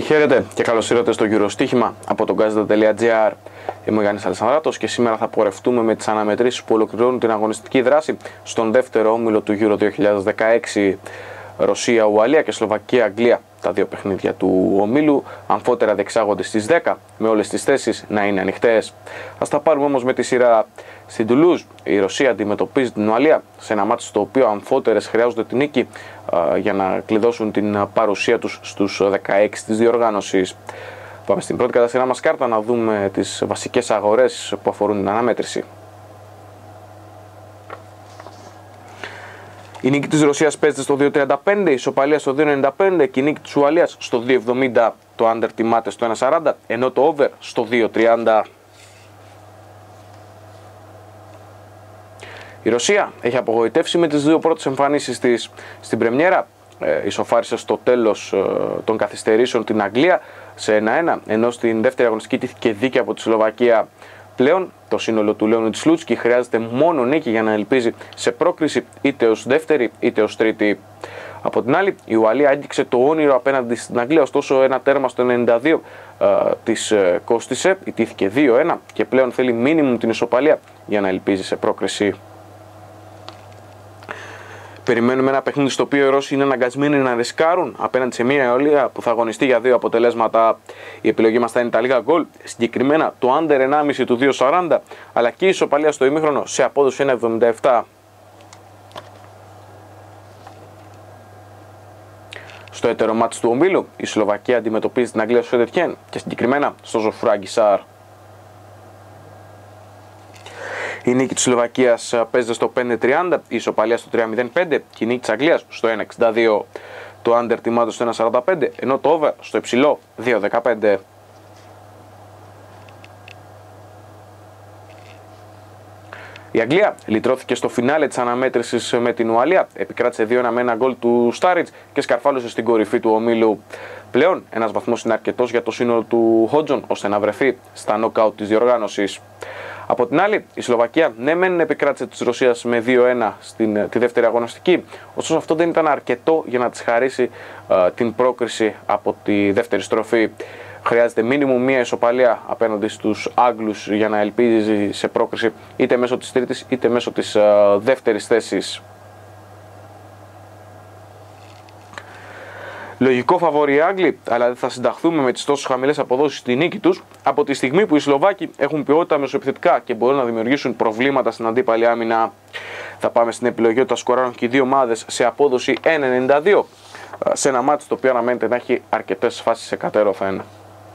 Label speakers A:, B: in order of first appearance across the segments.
A: Χαίρετε και καλώς ήρθατε στο Eurostοίχημα από τον Gazeta.gr. Είμαι ο Γιάννης Αλεσανδράτος και σήμερα θα πορευτούμε με τις αναμετρήσεις που ολοκληρώνουν την αγωνιστική δράση στον δεύτερο όμιλο του Euro 2016. Ρωσία, Ουαλία και Σλοβακία, Αγγλία. Τα δύο παιχνίδια του ομίλου αμφότερα διεξάγονται στις 10 με όλες τις θέσεις να είναι ανοιχτές. Ας τα πάρουμε όμως με τη σειρά. Στην Τουλούζ η Ρωσία αντιμετωπίζει την Ουαλία σε ένα μάτι στο οποίο αμφότερες χρειάζονται την νίκη για να κλειδώσουν την παρουσία τους στους 16 της διοργάνωσης. Πάμε στην πρώτη κατά σειρά μας κάρτα να δούμε τις βασικές αγορές που αφορούν την αναμέτρηση. Η νίκη της Ρωσίας παίζεται στο 2.35, η ισοπαλία στο 2.95 και η νίκη της Ουαλίας στο 2.70. Το under τιμάται στο 1.40, ενώ το over στο 2.30. Η Ρωσία έχει απογοητεύσει με τις δύο πρώτες εμφανίσεις της στην πρεμιέρα. Ισοφάρισε στο τέλος των καθυστερήσεων την Αγγλία σε 1-1, ενώ στην δεύτερη αγωνιστική τύχηκε δίκαια από τη Σλοβακία. Πλέον το σύνολο του Λέονιντ Σλούτσκι χρειάζεται μόνο νίκη για να ελπίζει σε πρόκριση είτε ως δεύτερη είτε ως τρίτη. Από την άλλη, η Ουαλία άγγιξε το όνειρο απέναντι στην Αγγλία, ωστόσο ένα τέρμα στο 92 της κόστισε, ιτήθηκε 2-1 και πλέον θέλει μίνιμουμ την ισοπαλία για να ελπίζει σε πρόκριση. Περιμένουμε ένα παιχνίδι στο οποίο οι Ρώσοι είναι αναγκασμένοι να ρισκάρουν απέναντι σε μια Ουαλία που θα αγωνιστεί για δύο αποτελέσματα. Η επιλογή μας θα είναι τα λίγα γκολ, συγκεκριμένα το under 1,5 του 2,40 αλλά και η ισοπαλία στο ημίχρονο σε απόδοση 1,77. Στο έτερο μάτς του ομίλου, η Σλοβακία αντιμετωπίζει την Αγγλία στο Σεντετιέν και συγκεκριμένα στο Ζωφράγγι Σάρ. Η νίκη της Σλοβακίας παίζεται στο 5.30, η ισοπαλία στο 3.05 και η νίκη της Αγγλίας στο 1.62. Το under τιμάται στο 1.45, ενώ το over στο υψηλό 2.15. Η Αγγλία λυτρώθηκε στο φινάλε της αναμέτρησης με την Ουαλία, επικράτησε 2-1 με ένα γκολ του Στάριτς και σκαρφάλωσε στην κορυφή του ομίλου. Πλέον ένας βαθμός είναι αρκετός για το σύνολο του Χότζον ώστε να βρεθεί στα νοκάουτ της διοργάνωσης. Από την άλλη, η Σλοβακία ναι μεν επικράτησε της Ρωσίας με 2-1 τη δεύτερη αγωνιστική, ωστόσο αυτό δεν ήταν αρκετό για να της χαρίσει την πρόκριση από τη δεύτερη στροφή. Χρειάζεται μίνιμουμ μία ισοπαλία απέναντι στους Άγγλους για να ελπίζει σε πρόκριση είτε μέσω της τρίτης είτε μέσω της δεύτερης θέσης. Λογικό φαβόρι οι Άγγλοι, αλλά δεν θα συνταχθούμε με τις τόσο χαμηλές αποδόσεις στη νίκη τους από τη στιγμή που οι Σλοβάκοι έχουν ποιότητα μεσοεπιθετικά και μπορούν να δημιουργήσουν προβλήματα στην αντίπαλη άμυνα. Θα πάμε στην επιλογή ότι θα σκοράρουν και οι δύο ομάδες σε απόδοση 1.92 σε ένα μάτι το οποίο αναμένεται να έχει αρκετές φάσεις σε κατέρωθα ένα.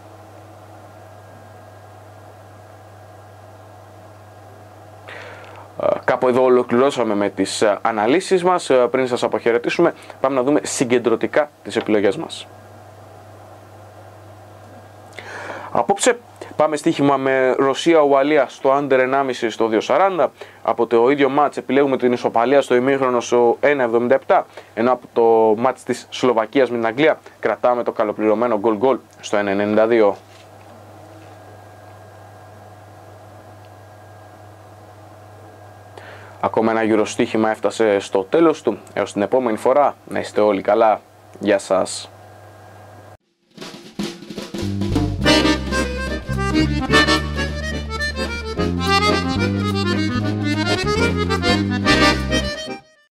A: Κάπου εδώ ολοκληρώσαμε με τις αναλύσεις μας. Πριν σας αποχαιρετήσουμε, πάμε να δούμε συγκεντρωτικά τις επιλογές μας. Απόψε πάμε στοίχημα με Ρωσία-Ουαλία στο under 1,5 στο 2,40. Από το ίδιο μάτς επιλέγουμε την ισοπαλία στο ημίχρονο στο 1,77, ενώ από το μάτς της Σλοβακίας με την Αγγλία κρατάμε το καλοπληρωμένο goal στο 1,92. Ακόμα ένα Eurostοίχημα έφτασε στο τέλος του. Έως την επόμενη φορά, να είστε όλοι καλά. Γεια σας.